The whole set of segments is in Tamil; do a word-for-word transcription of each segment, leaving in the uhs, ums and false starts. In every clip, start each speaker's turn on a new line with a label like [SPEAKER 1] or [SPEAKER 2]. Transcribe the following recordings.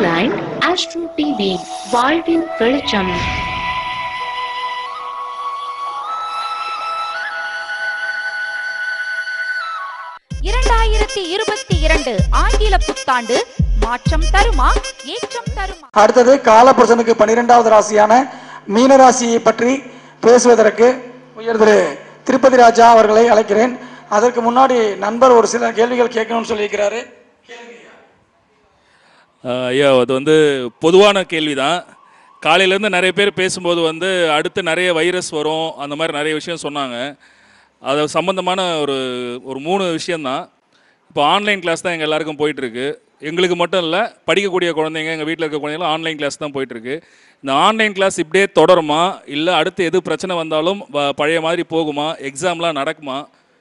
[SPEAKER 1] ஆன்லைன் ஆஸ்ட்ரோ டிவி வாழ்வின் வெளிச்சம்.
[SPEAKER 2] இரண்டாயிரத்தி இருபத்தி இரண்டு ஆங்கில புத்தாண்டு மாற்றம் தருமா, ஏற்றம் தருமா?
[SPEAKER 3] அடுத்தது காலபுருஷனுக்கு பனிரெண்டாவது ராசியான மீன ராசியை பற்றி பேசுவதற்கு உயர் திரு திருப்பதி ராஜா அவர்களை அழைக்கிறேன். அதற்கு முன்னாடி நண்பர் ஒரு சில கேள்விகள் கேட்கணும்னு சொல்லியிருக்கிறாரு.
[SPEAKER 4] ஐயா, அது வந்து பொதுவான கேள்வி தான். காலையிலேருந்து நிறைய பேர் பேசும்போது வந்து அடுத்து நிறைய வைரஸ் வரும், அந்த மாதிரி நிறைய விஷயம் சொன்னாங்க. அது சம்மந்தமான ஒரு ஒரு மூணு விஷயந்தான். இப்போ ஆன்லைன் கிளாஸ் தான் எங்கள் எல்லாருக்கும் போயிட்டுருக்கு. எங்களுக்கு மட்டும் இல்லை, படிக்கக்கூடிய குழந்தைங்க, எங்கள் வீட்டில் இருக்க குழந்தைங்களும் ஆன்லைன் கிளாஸ் தான் போயிட்டுருக்கு. இந்த ஆன்லைன் கிளாஸ் இப்படியே தொடருமா, இல்லை அடுத்து எது பிரச்சனை வந்தாலும் பழைய மாதிரி போகுமா, எக்ஸாம்லாம் நடக்குமா?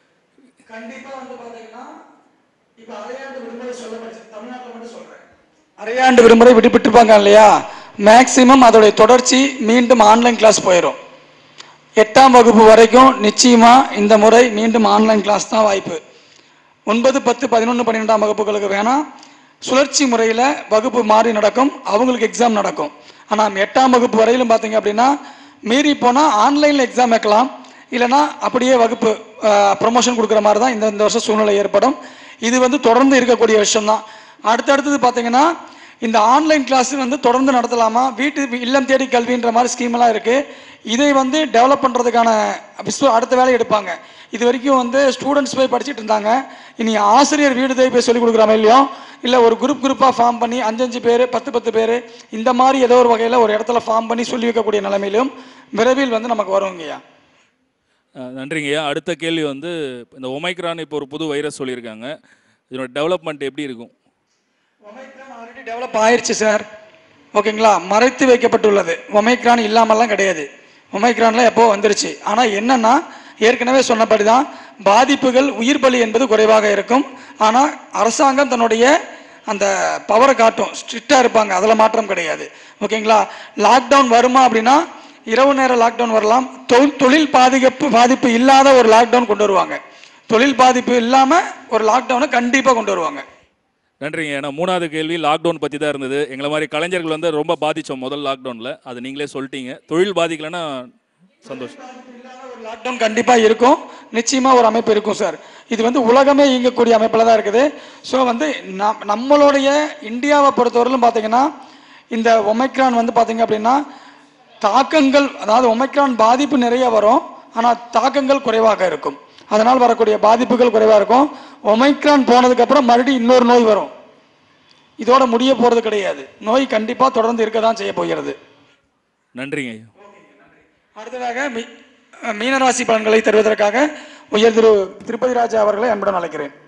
[SPEAKER 3] கண்டிப்பாக வந்து பார்த்தீங்கன்னா இப்போ அரையாண்டு விடுமுறை சொல்லப்படுச்சு, தமிழ்நாட்டில் மட்டும் சொல்கிறேன். அரையாண்டு விடுமுறை விடுபட்டுருப்பாங்க இல்லையா, மேக்சிமம் அதோடைய தொடர்ச்சி மீண்டும் ஆன்லைன் கிளாஸ் போயிடும். எட்டாம் வகுப்பு வரைக்கும் நிச்சயமாக இந்த முறை மீண்டும் ஆன்லைன் கிளாஸ் தான் வாய்ப்பு. ஒன்பது பத்து பதினொன்று பன்னிரெண்டாம் வகுப்புகளுக்கு வேணால் சுழற்சி முறையில் வகுப்பு மாறி நடக்கும், அவங்களுக்கு எக்ஸாம் நடக்கும். ஆனால் எட்டாம் வகுப்பு வரையிலும் பார்த்தீங்க அப்படின்னா மீறி போனால் ஆன்லைனில் எக்ஸாம் வைக்கலாம், இல்லைனா அப்படியே வகுப்பு ப்ரொமோஷன் கொடுக்குற மாதிரி தான் இந்த இந்த வருஷம் சூழ்நிலை ஏற்படும். இது வந்து தொடர்ந்து இருக்கக்கூடிய விஷயம் தான். அடுத்தடுத்தது பார்த்தீங்கன்னா இந்த ஆன்லைன் கிளாஸ் வந்து தொடர்ந்து நடத்தலாமா, வீட்டு இல்லம் தேடி கல்வின்ற மாதிரி ஸ்கீம்லாம் இருக்குது. இதை வந்து டெவலப் பண்ணுறதுக்கான விஸ்வ அடுத்த வேலை எடுப்பாங்க. இது வரைக்கும் வந்து ஸ்டூடெண்ட்ஸ் போய் படிச்சுட்டு இருந்தாங்க, இனி ஆசிரியர் வீடு தேடி போய் சொல்லிக் கொடுக்குற மாதிரிலையோ இல்லை ஒரு குரூப் குரூப்பாக ஃபார்ம் பண்ணி அஞ்சஞ்சு பேர் பத்து பத்து பேர் இந்த மாதிரி ஏதோ ஒரு வகையில் ஒரு இடத்துல ஃபார்ம் பண்ணி சொல்லி வைக்கக்கூடிய நிலைமையிலும் விரைவில் வந்து நமக்கு வருவங்கய்யா.
[SPEAKER 4] நன்றிங்கய்யா. அடுத்த கேள்வி வந்து இந்த ஒமைக்ரான் இப்போ ஒரு புது வைரஸ் சொல்லியிருக்காங்க, இதனோட டெவலப்மெண்ட் எப்படி இருக்கும்?
[SPEAKER 3] ஒமைக்ரான் ஆல்ரெடி டெவலப் ஆயிடுச்சு சார், ஓகேங்களா. மறைத்து வைக்கப்பட்டுள்ளது, ஒமைக்ரான் இல்லாமல்லாம் கிடையாது. ஒமைக்ரான்லாம் எப்போ வந்துருச்சு. ஆனால் என்னன்னா ஏற்கனவே சொன்னபடி தான் பாதிப்புகள், உயிர் பலி என்பது குறைவாக இருக்கும். ஆனால் அரசாங்கம் தன்னுடைய அந்த பவரை காட்டும், ஸ்ட்ரிக்டாக இருப்பாங்க, அதில் மாற்றம் கிடையாது, ஓகேங்களா. லாக்டவுன் வருமா அப்படின்னா இரவு நேர லாக்டவுன் வரலாம். தொழில் தொழில் பாதிப்பு பாதிப்பு இல்லாத ஒரு லாக்டவுன் கொண்டு வருவாங்க. தொழில் பாதிப்பு இல்லாமல் ஒரு லாக்டவுனை கண்டிப்பாக கொண்டு வருவாங்க.
[SPEAKER 4] நன்றிங்க. ஏன்னா மூணாவது கேள்வி லாக்டவுன் பற்றி தான் இருந்தது. எங்களை மாதிரி கலைஞர்கள் வந்து ரொம்ப பாதித்தோம் முதல் லாக்டவுனில், அது நீங்களே சொல்லிட்டீங்க. தொழில் பாதிக்கலைன்னா சந்தோஷம்.
[SPEAKER 3] ஒரு லாக்டவுன் கண்டிப்பாக இருக்கும், நிச்சயமாக ஒரு அமைப்பு இருக்கும் சார். இது வந்து உலகமே இயங்கக்கூடிய அமைப்பில் தான் இருக்குது. ஸோ வந்து நம் நம்மளுடைய இந்தியாவை பொறுத்தவரையிலும் பார்த்தீங்கன்னா இந்த ஒமைக்ரான் வந்து பார்த்தீங்க அப்படின்னா தாக்கங்கள், அதாவது ஒமைக்ரான் பாதிப்பு நிறைய வரும், ஆனால் தாக்கங்கள் குறைவாக இருக்கும். அதனால் வரக்கூடிய பாதிப்புகள் குறைவாக இருக்கும். ஒமைக்ரான் போனதுக்கப்புறம் மறுபடியும் இன்னொரு நோய் வரும், இதோட முடிய போகிறது கிடையாது. நோய் கண்டிப்பாக தொடர்ந்து இருக்க தான் செய்ய போகிறது.
[SPEAKER 4] நன்றிங்க.
[SPEAKER 3] அடுத்ததாக மீனராசி பலன்களை தருவதற்காக உயர் திரு திருப்பதி ராஜா அவர்களை அன்புடன் அழைக்கிறேன்.